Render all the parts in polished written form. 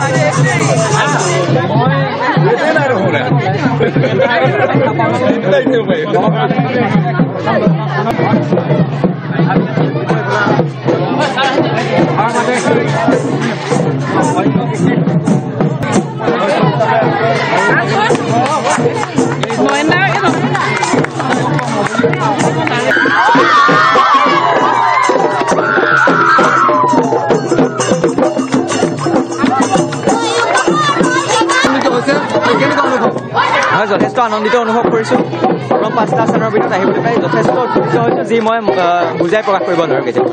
যথেষ্ট আনন্দিত অনুভৱ কৰিছোঁ প্ৰথম 5টা স্থানৰ ভিতৰত আহিবলৈ পাই যথেষ্ট উৎফুল্লিত হৈছোঁ যি মই বুজাই প্ৰকাশ কৰিব নোৱাৰোঁ কেতিয়াও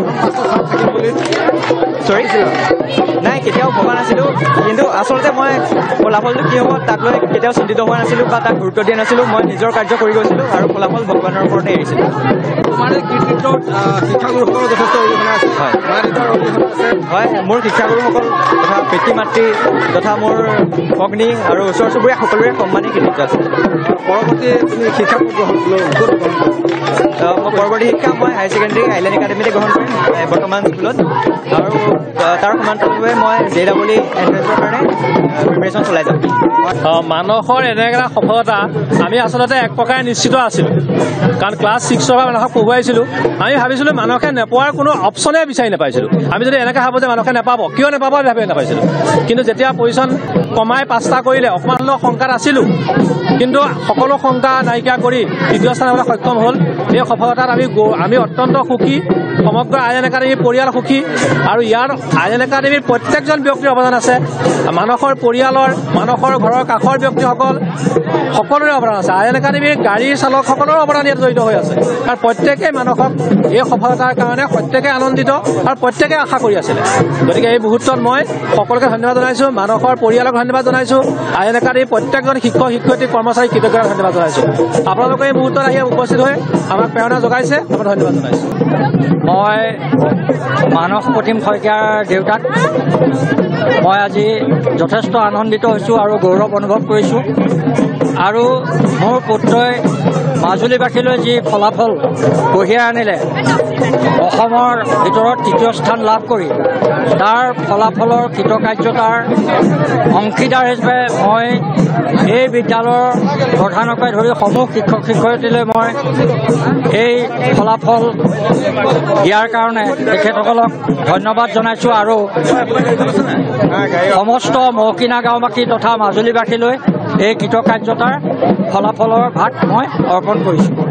নাই কেতিয়াও ভবা নাছিলোঁ কিন্তু আচলতে মই ফলাফলটো কি হ'ব তাক লৈ কেতিয়াও চিন্তিত হোৱা নাছিলোঁ বা তাক গুৰুত্ব দিয়া নাছিলোঁ মই নিজৰ কাৰ্য কৰি গৈছিলোঁ আৰু ফলাফল ভগৱানৰ ওপৰতে এৰিছিলোঁ শিক্ষাগুৰুসকলৰ যথেষ্ট অৰিহণা আছে হয় মোৰ শিক্ষাগুৰুসকল তথা পিতৃ মাতৃ তথা মোৰ ভগ্নী আৰু ওচৰ চুবুৰীয়া সকলোৰে সন্মানেই কৃতিত্ব আছে পৰৱৰ্তী শিক্ষা পৰৱৰ্তী শিক্ষা মই হায়াৰ ছেকেণ্ডেৰী আইলেণ্ড একাডেমীতে গ্ৰহণ কৰিম বৰ্তমান স্কুলত আৰু তাৰ সমান্তৰালভাৱে মই JEE এণ্ট্ৰেঞ্চৰ কাৰণে প্ৰিপেৰেশ্যন চলাই যাম মানসৰ এনে এটা সফলতা আমি আচলতে এক প্ৰকাৰে নিশ্চিত আছিলোঁ কাৰণ ক্লাছ 6ৰ পৰা মানসক পঢ়ুৱাইছিলোঁ আমি ভাবিছিলোঁ মানসে নেপোৱাৰ কোনো অপশ্যনে বিচাৰি নাপাইছিলোঁ আমি যদি এনেকৈ ভাবোঁ যে মানসে নাপাব কিয় নাপাব ভাবি নাপাইছিলোঁ কিন্তু যেতিয়া পজিশ্যন কমাই 5টা কৰিলে অকণমান শংকাত আছিলোঁ কিন্তু সকলো শংকা নাইকিয়া কৰি তৃতীয় স্থান হ'বলৈ সক্ষম হ'ল এই সফলতাত আমি অত্যন্ত সুখী সমগ্ৰ আইলেণ্ড একাডেমীৰ পৰিয়াল সুখী আৰু ইয়াৰ আইলেণ্ড একাডেমীৰ প্ৰত্যেকজন ব্যক্তিৰ অৱদান আছে মানসৰ পৰিয়ালৰ মানসৰ ঘৰৰ কাষৰ ব্যক্তিসকল সকলোৰে অৱদান আছে আইলেণ্ড একাডেমীৰ গাড়ীৰ চালকসকলৰো অৱদান ইয়াত জড়িত হৈ আছে আৰু প্ৰত্যেকে মানসক এই সফলতাৰ কাৰণে প্ৰত্যেকে আনন্দিত আৰু প্ৰত্যেকে আশা কৰি আছিলে গতিকে এই মুহূৰ্তত মই সকলোকে ধন্যবাদ জনাইছোঁ মানসৰ পৰিয়ালক ধন্যবাদ জনাইছোঁ আইলেণ্ড একাডেমীৰ প্ৰত্যেকজন শিক্ষক শিক্ষয়িত্ৰী কৰ্মচাৰী কৃতজ্ঞতা ধন্যবাদ জনাইছোঁ আপোনালোকে এই মুহূৰ্তত আহি উপস্থিত হৈ আমাক প্ৰেৰণা যোগাইছে আপোনাক ধন্যবাদ জনাইছোঁ মই মানস প্ৰতিম শইকীয়াৰ দেউতাক মই আজি যথেষ্ট আনন্দিত হৈছোঁ আৰু গৌৰৱ অনুভৱ কৰিছোঁ আৰু মোৰ পুত্ৰই মাজুলীবাসীলৈ যি ফলাফল কঢ়িয়াই আনিলে অসমৰ ভিতৰত তৃতীয় স্থান লাভ কৰি তাৰ ফলাফলৰ কৃতকাৰ্যতাৰ অংশীদাৰ হিচাপে মই এই বিদ্যালয়ৰ প্ৰধানকে ধৰি সমূহ শিক্ষক শিক্ষয়িত্ৰীলৈ মই এই ফলাফল দিয়াৰ কাৰণে তেখেতসকলক ধন্যবাদ জনাইছোঁ আৰু সমস্ত মহকিনা গাঁওবাসী তথা মাজুলীবাসীলৈ এই কৃতকাৰ্যতাৰ ফলাফলৰ ভাগ মই অৰ্পণ কৰিছোঁ